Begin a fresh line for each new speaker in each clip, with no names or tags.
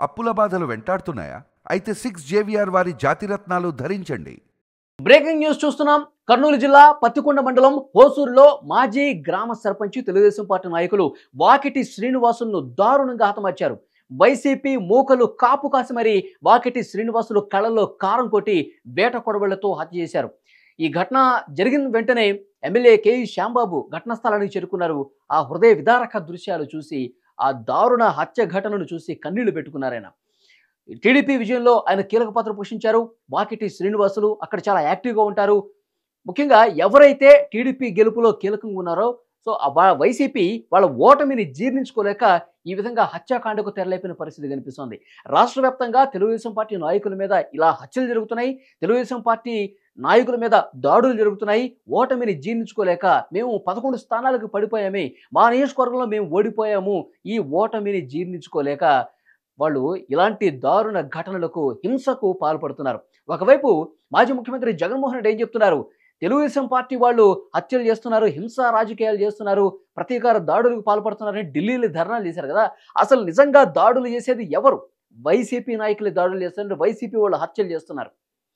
అప్పుల బాధలు వెంటాడుతున్నాయా? అయితే 6 జేవిఆర్ వారి జాతిరత్నాలు ధరించండి.
బ్రేకింగ్ న్యూస్ చూస్తున్నాం. కర్నూలు జిల్లా పత్తికొండ మండలం హోసూరులో మాజీ గ్రామ సర్పంచ్ తెలుగుదేశం పార్టీ నాయకులు వాకిటి శ్రీనివాసులను దారుణంగా హతమార్చారు. వైసీపీ మూకలు కాపు కాసి మరి వాకిటి శ్రీనివాసులు కళ్ళల్లో కారం కొట్టి వేట కొడవళ్లతో హత్య చేశారు. ఈ ఘటన జరిగిన వెంటనే ఎమ్మెల్యే కేఈ శ్యాంబాబు ఘటనా స్థలానికి చేరుకున్నారు. ఆ హృదయ విదారక దృశ్యాలు చూసి, ఆ దారుణ హత్య ఘటనను చూసి కన్నీళ్లు పెట్టుకున్నారు ఆయన. టీడీపీ విజయంలో ఆయన కీలక పాత్ర పోషించారు. వాకిటి శ్రీనివాసులు అక్కడ చాలా యాక్టివ్గా ఉంటారు. ముఖ్యంగా ఎవరైతే టీడీపీ గెలుపులో కీలకంగా ఉన్నారో వైసీపీ వాళ్ళ ఓటమిని జీర్ణించుకోలేక ఈ విధంగా హత్యాకాండకు తెరలేపిన పరిస్థితి కనిపిస్తోంది. రాష్ట్ర వ్యాప్తంగా తెలుగుదేశం పార్టీ నాయకుల మీద ఇలా హత్యలు జరుగుతున్నాయి. తెలుగుదేశం పార్టీ నాయకుల మీద దాడులు జరుగుతున్నాయి. ఓటమిని జీర్ణించుకోలేక మేము 11 స్థానాలకు పడిపోయామే, మా నియోజకవర్గంలో మేము ఓడిపోయాము, ఈ ఓటమిని జీర్ణించుకోలేక వాళ్ళు ఇలాంటి దారుణ ఘటనలకు, హింసకు పాల్పడుతున్నారు. ఒకవైపు మాజీ ముఖ్యమంత్రి జగన్మోహన్ రెడ్డి ఏం చెప్తున్నారు? తెలుగుదేశం పార్టీ వాళ్ళు హత్యలు చేస్తున్నారు, హింసా రాజకీయాలు చేస్తున్నారు, ప్రతీకార దాడులకు పాల్పడుతున్నారని ఢిల్లీలో ధర్నాలు చేశారు కదా. అసలు నిజంగా దాడులు చేసేది ఎవరు? వైసీపీ నాయకులు దాడులు చేస్తున్నారు, వైసీపీ వాళ్ళు హత్యలు చేస్తున్నారు.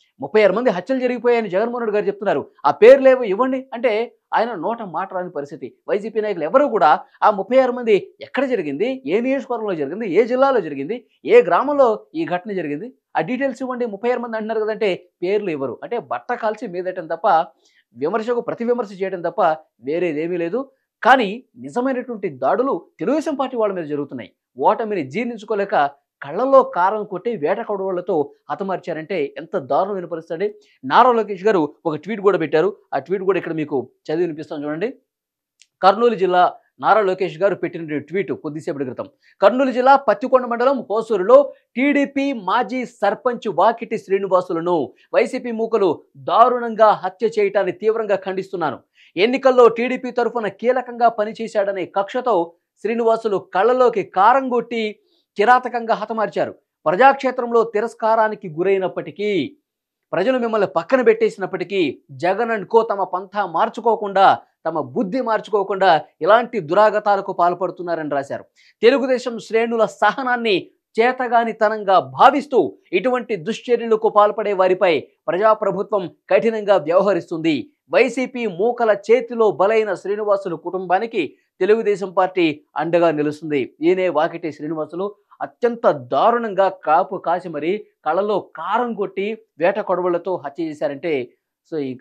36 మంది హత్యలు జరిగిపోయాయని జగన్మోహన్ రెడ్డి గారు చెప్తున్నారు. ఆ పేర్లేవో ఇవ్వండి అంటే ఆయన నోట మాట రాని పరిస్థితి. వైసీపీ నాయకులు ఎవరు కూడా ఆ 36 మంది ఎక్కడ జరిగింది, ఏ నియోజకవర్గంలో జరిగింది, ఏ జిల్లాలో జరిగింది, ఏ గ్రామంలో ఈ ఘటన జరిగింది, ఆ డీటెయిల్స్ ఇవ్వండి. 36 మంది అంటున్నారు కదంటే పేర్లు ఇవ్వరు. అంటే బట్ట కాల్చి మీదటం తప్ప, విమర్శకు ప్రతి విమర్శ చేయడం తప్ప వేరేదేమీ లేదు. కానీ నిజమైనటువంటి దాడులు తెలుగుదేశం పార్టీ వాళ్ళ మీద జరుగుతున్నాయి. ఓటమిని జీర్ణించుకోలేక కళ్ళల్లో కారం కొట్టి వేట కొడవళ్లతో హతమార్చారంటే ఎంత దారుణమైన పరిస్థితి అండి. నారా లోకేష్ గారు ఒక ట్వీట్ కూడా పెట్టారు. ఆ ట్వీట్ కూడా ఇక్కడ మీకు చదివి వినిపిస్తాను చూడండి. కర్నూలు జిల్లా నారా లోకేష్ గారు పెట్టిన ట్వీట్ కొద్దిసేపటి క్రితం. కర్నూలు జిల్లా పత్తికొండ మండలం హోసూరులో టీడీపీ మాజీ సర్పంచ్ వాకిటి శ్రీనివాసులను వైసీపీ మూకలు దారుణంగా హత్య చేయటాన్ని తీవ్రంగా ఖండిస్తున్నాను. ఎన్నికల్లో టీడీపీ తరఫున కీలకంగా పనిచేశాడనే కక్షతో శ్రీనివాసులు కళ్ళలోకి కారం కొట్టి కిరాతకంగా హతమార్చారు. ప్రజాక్షేత్రంలో తిరస్కారానికి గురైనప్పటికీ, ప్రజలు మిమ్మల్ని పక్కన పెట్టేసినప్పటికీ జగన్ అండ్ కో తమ పంథా మార్చుకోకుండా, తమ బుద్ధి మార్చుకోకుండా ఇలాంటి దురాగతాలకు పాల్పడుతున్నారని రాశారు. తెలుగుదేశం శ్రేణుల సహనాన్ని చేతగానితనంగా భావిస్తూ ఇటువంటి దుశ్చర్యలకు పాల్పడే వారిపై ప్రజాప్రభుత్వం కఠినంగా వ్యవహరిస్తుంది. వైసీపీ మూకల చేతిలో బలైన శ్రీనివాసులు కుటుంబానికి తెలుగుదేశం పార్టీ అండగా నిలుస్తుంది. ఈయనే వాకిటి శ్రీనివాసులు అత్యంత దారుణంగా కాపు కాసి మరి కళ్ళలో కారం కొట్టి వేట కొడవళ్లతో హత్య చేశారంటే సో ఇక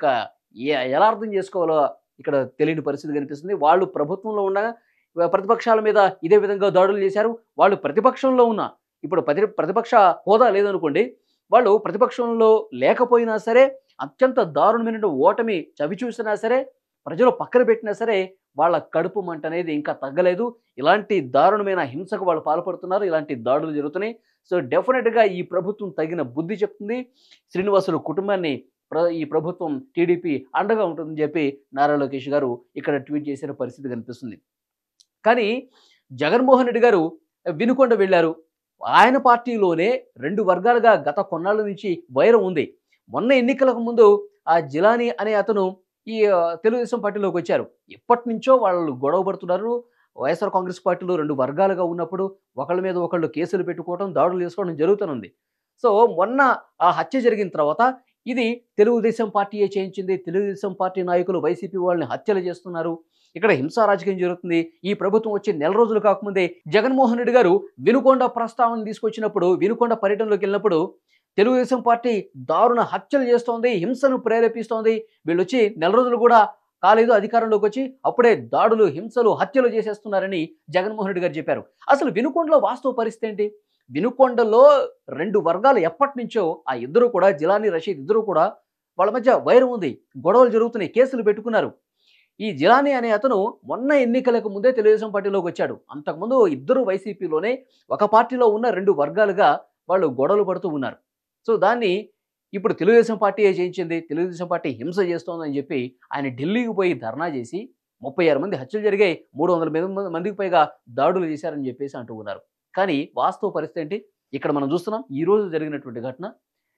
ఎలా అర్థం చేసుకోవాలో ఇక్కడ తెలియని పరిస్థితి కనిపిస్తుంది. వాళ్ళు ప్రభుత్వంలో ఉన్న ప్రతిపక్షాల మీద ఇదే విధంగా దాడులు చేశారు. వాళ్ళు ప్రతిపక్షంలో ఉన్న, ఇప్పుడు ప్రతిపక్ష హోదా లేదనుకోండి, వాళ్ళు ప్రతిపక్షంలో లేకపోయినా సరే, అత్యంత దారుణమైన ఓటమి చవి చూసినా సరే, ప్రజలు పక్కన పెట్టినా సరే వాళ్ళ కడుపు మంట అనేది ఇంకా తగ్గలేదు. ఇలాంటి దారుణమైన హింసకు వాళ్ళు పాల్పడుతున్నారు. ఇలాంటి దాడులు జరుగుతున్నాయి. సో డెఫినెట్గా ఈ ప్రభుత్వం తగిన బుద్ధి చెప్తుంది. శ్రీనివాసులు కుటుంబాన్ని ఈ ప్రభుత్వం టీడీపీ అండగా ఉంటుందని చెప్పి నారా లోకేష్ గారు ఇక్కడ ట్వీట్ చేసిన పరిస్థితి కనిపిస్తుంది. కానీ జగన్మోహన్ రెడ్డి గారు వినుకొండ వెళ్ళారు. ఆయన పార్టీలోనే 2 వర్గాలుగా గత కొన్నాళ్ళ నుంచి వైరం ఉంది. మొన్న ఎన్నికలకు ముందు ఆ జిలానీ అనే అతను ఈ తెలుగుదేశం పార్టీలోకి వచ్చారు. ఎప్పటి నుంచో వాళ్ళు గొడవ పడుతున్నారు. వైఎస్ఆర్ కాంగ్రెస్ పార్టీలో 2 వర్గాలుగా ఉన్నప్పుడు ఒకళ్ళ మీద ఒకళ్ళు కేసులు పెట్టుకోవడం, దాడులు చేసుకోవడం జరుగుతుంది. సో మొన్న ఆ హత్య జరిగిన తర్వాత ఇది తెలుగుదేశం పార్టీయే చేయించింది, తెలుగుదేశం పార్టీ నాయకులు వైసీపీ వాళ్ళని హత్యలు చేస్తున్నారు, ఇక్కడ హింసా రాజకీయం జరుగుతుంది. ఈ ప్రభుత్వం వచ్చి నెల రోజులు కాకముందే జగన్మోహన్ రెడ్డి గారు వినుకొండ ప్రస్తావన తీసుకొచ్చినప్పుడు, వినుకొండ పర్యటనలోకి వెళ్ళినప్పుడు తెలుగుదేశం పార్టీ దారుణ హత్యలు చేస్తోంది, హింసను ప్రేరేపిస్తోంది, వీళ్ళు వచ్చి నెల రోజులు కూడా కాలేదు అధికారంలోకి వచ్చి అప్పుడే దాడులు, హింసలు, హత్యలు చేసేస్తున్నారని జగన్మోహన్ రెడ్డి గారు చెప్పారు. అసలు వినుకొండలో వాస్తవ పరిస్థితి ఏంటి? వినుకొండలో 2 వర్గాలు ఎప్పటి నుంచో, ఆ ఇద్దరు కూడా జిలానీ రషీద్ ఇద్దరు కూడా వాళ్ళ మధ్య వైరం ఉంది, గొడవలు జరుగుతున్నాయి, కేసులు పెట్టుకున్నారు. ఈ జిలానీ అనే అతను మొన్న ఎన్నికలకు ముందే తెలుగుదేశం పార్టీలోకి వచ్చాడు. అంతకుముందు ఇద్దరు వైసీపీలోనే ఒక పార్టీలో ఉన్న 2 వర్గాలుగా వాళ్ళు గొడవలు పడుతూ ఉన్నారు. సో దాన్ని ఇప్పుడు తెలుగుదేశం పార్టీయే చేయించింది, తెలుగుదేశం పార్టీ హింస చేస్తోందని చెప్పి ఆయన ఢిల్లీకి పోయి ధర్నా చేసి 36 మంది హత్యలు జరిగాయి, 300 మందికి పైగా దాడులు చేశారని చెప్పేసి అంటూ ఉన్నారు. కానీ వాస్తవ పరిస్థితి ఏంటి? ఇక్కడ మనం చూస్తున్నాం. ఈ రోజు జరిగినటువంటి ఘటన,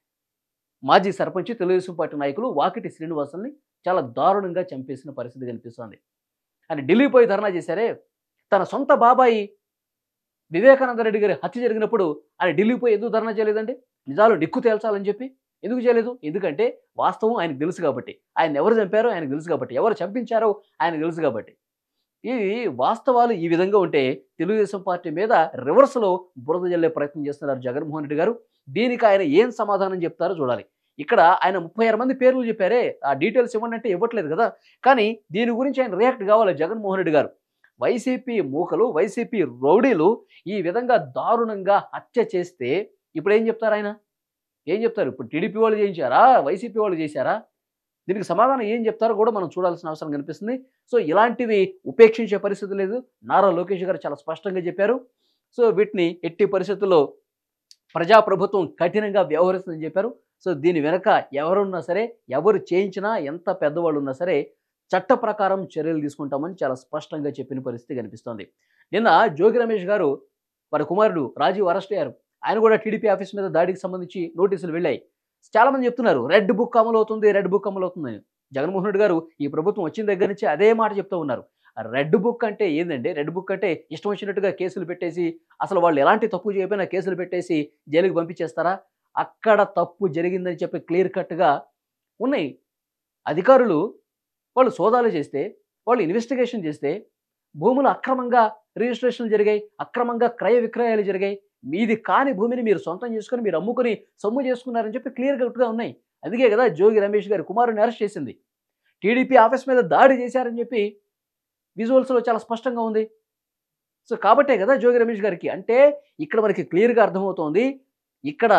మాజీ సర్పంచ్ తెలుగుదేశం పార్టీ నాయకులు వాకిటి శ్రీనివాసుల్ని చాలా దారుణంగా చంపేసిన పరిస్థితి కనిపిస్తోంది. ఆయన ఢిల్లీ పోయి ధర్నా చేశారే, తన సొంత బాబాయి వివేకానంద రెడ్డి గారి హత్య జరిగినప్పుడు ఆయన ఢిల్లీకి పోయి ఎందుకు ధర్నా చేయలేదండి? నిజాలు నిక్కు తేల్చాలని చెప్పి ఎందుకు చేయలేదు? ఎందుకంటే వాస్తవం ఆయనకు తెలుసు కాబట్టి. ఆయన ఎవరు చంపారో ఆయనకు తెలుసు కాబట్టి. ఎవరు చంపించారో ఆయనకు తెలుసు కాబట్టి. ఈ వాస్తవాలు ఈ విధంగా ఉంటే తెలుగుదేశం పార్టీ మీద రివర్స్‌లో బురద జల్లే ప్రయత్నం చేస్తున్నారు జగన్మోహన్ రెడ్డి గారు. దీనికి ఆయన ఏం సమాధానం చెప్తారో చూడాలి. ఇక్కడ ఆయన 36 మంది పేర్లు చెప్పారే, ఆ డీటెయిల్స్ ఇవ్వండి అంటే ఇవ్వట్లేదు కదా! కానీ దీని గురించి ఆయన రియాక్ట్ కావాలి జగన్మోహన్ రెడ్డి గారు. వైసీపీ మూకలు, వైసీపీ రౌడీలు ఈ విధంగా దారుణంగా హత్య చేస్తే ఇప్పుడేం చెప్తారాయన? ఏం చెప్తారు? ఇప్పుడు టీడీపీ వాళ్ళు చేయించారా? వైసీపీ వాళ్ళు చేశారా? దీనికి సమాధానం ఏం చెప్తారో కూడా మనం చూడాల్సిన అవసరం కనిపిస్తుంది. సో, ఇలాంటివి ఉపేక్షించే పరిస్థితి లేదు. నారా లోకేష్ గారు చాలా స్పష్టంగా చెప్పారు. సో, వీటిని ఎట్టి పరిస్థితుల్లో ప్రజాప్రభుత్వం కఠినంగా వ్యవహరిస్తుందని చెప్పారు. సో, దీని వెనక ఎవరున్నా సరే, ఎవరు చేయించినా, ఎంత పెద్దవాళ్ళున్నా సరే చట్ట ప్రకారం చర్యలు తీసుకుంటామని చాలా స్పష్టంగా చెప్పిన పరిస్థితి కనిపిస్తోంది. నిన్న జోగి రమేష్ గారు వారి కుమారుడు రాజీవ్ అరెస్ట్ అయ్యారు. ఆయన కూడా టీడీపీ ఆఫీస్ మీద దాడికి సంబంధించి నోటీసులు వెళ్ళాయి. చాలామంది చెప్తున్నారు రెడ్ బుక్ అమలవుతుంది, రెడ్ బుక్ అమలవుతుందని. జగన్మోహన్ రెడ్డి గారు ఈ ప్రభుత్వం వచ్చిన దగ్గర నుంచి అదే మాట చెప్తూ ఉన్నారు. రెడ్ బుక్ అంటే ఏందండి? రెడ్ బుక్ అంటే ఇష్టం వచ్చినట్టుగా కేసులు పెట్టేసి, అసలు వాళ్ళు ఎలాంటి తప్పు చేయకపోయినా కేసులు పెట్టేసి జైలుకి పంపించేస్తారా? అక్కడ తప్పు జరిగిందని చెప్పి క్లియర్ కట్‌గా ఉన్నాయి. అధికారులు వాళ్ళు సోదాలు చేస్తే, వాళ్ళు ఇన్వెస్టిగేషన్ చేస్తే, భూములు అక్రమంగా రిజిస్ట్రేషన్‌లు జరిగాయి. అక్రమంగా క్రయ విక్రయాలు జరిగాయి. మీది కాని భూమిని మీరు సొంతం చేసుకొని, మీరు అమ్ముకొని సొమ్ము చేసుకున్నారని చెప్పి క్లియర్ కట్‌గా ఉన్నాయి. అందుకే కదా జోగి రమేష్ గారి కుమారుడిని అరెస్ట్ చేసింది. టీడీపీ ఆఫీస్ మీద దాడి చేశారని చెప్పి విజువల్స్‌లో చాలా స్పష్టంగా ఉంది. సో, కాబట్టే కదా జోగి రమేష్ గారికి అంటే ఇక్కడ మనకి క్లియర్‌గా అర్థమవుతోంది. ఇక్కడ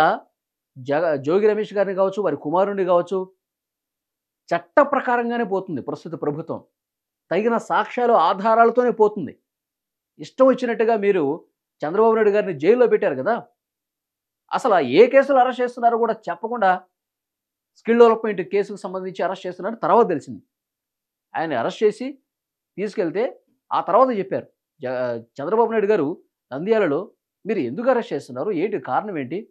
జోగి రమేష్ గారిని కావచ్చు, వారి కుమారుడిని కావచ్చు, చట్ట ప్రకారంగానే పోతుంది ప్రస్తుత ప్రభుత్వం. తగిన సాక్ష్యాలు, ఆధారాలతోనే పోతుంది. ఇష్టం వచ్చినట్టుగా మీరు చంద్రబాబు నాయుడు గారిని జైల్లో పెట్టారు కదా! అసలు ఏ కేసులో అరెస్ట్ చేస్తున్నారో కూడా చెప్పకుండా స్కిల్ డెవలప్‌మెంట్ కేసుకు సంబంధించి అరెస్ట్ చేస్తున్నారని తర్వాత తెలిసింది. ఆయన్ని అరెస్ట్ చేసి తీసుకెళ్తే ఆ తర్వాత చెప్పారు. జ చంద్రబాబు నాయుడు గారు నంద్యాలలో మీరు ఎందుకు అరెస్ట్ చేస్తున్నారు? ఏంటి కారణం ఏంటి?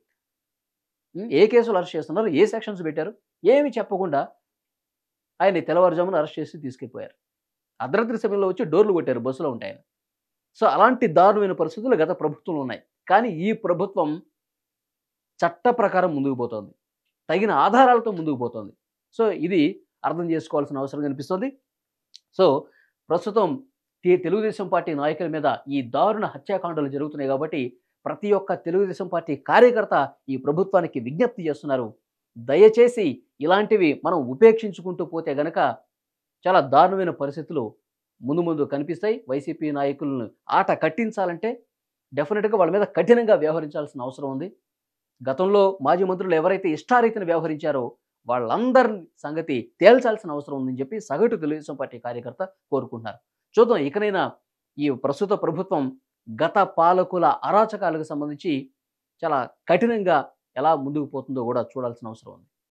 ఏ కేసులో అరెస్ట్ చేస్తున్నారు? ఏ సెక్షన్స్ పెట్టారు? ఏమి చెప్పకుండా ఆయన్ని తెల్లవారుజామున అరెస్ట్ చేసి తీసుకెళ్ళిపోయారు. అర్ధరాత్రి సమయంలో వచ్చి డోర్లు కొట్టారు బస్సులో ఉంటే ఆయన. సో, అలాంటి దారుణమైన పరిస్థితులు గత ప్రభుత్వంలో ఉన్నాయి. కానీ ఈ ప్రభుత్వం చట్ట ప్రకారం ముందుకు పోతోంది. తగిన ఆధారాలతో ముందుకు పోతోంది. సో, ఇది అర్థం చేసుకోవాల్సిన అవసరం కనిపిస్తోంది. సో, ప్రస్తుతం తెలుగుదేశం పార్టీ నాయకుల మీద ఈ దారుణ హత్యాకాండలు జరుగుతున్నాయి కాబట్టి ప్రతి ఒక్క తెలుగుదేశం పార్టీ కార్యకర్త ఈ ప్రభుత్వానికి విజ్ఞప్తి చేస్తున్నారు. దయచేసి ఇలాంటివి మనం ఉపేక్షించుకుంటూ పోతే గనక చాలా దారుణమైన పరిస్థితులు ముందు ముందు కనిపిస్తాయి. వైసీపీ నాయకులను ఆట కట్టించాలంటే డెఫినెట్‌గా వాళ్ళ మీద కఠినంగా వ్యవహరించాల్సిన అవసరం ఉంది. గతంలో మాజీ మంత్రులు ఎవరైతే ఇష్టారీతిన వ్యవహరించారో వాళ్ళందరి సంగతి తేల్చాల్సిన అవసరం ఉందని చెప్పి సగటు తెలుగుదేశం పార్టీ కార్యకర్త కోరుకుంటున్నారు. చూద్దాం ఇకనైనా ఈ ప్రస్తుత ప్రభుత్వం గత పాలకుల అరాచకాలకు సంబంధించి చాలా కఠినంగా ఎలా ముందుకు పోతుందో కూడా చూడాల్సిన అవసరం ఉంది.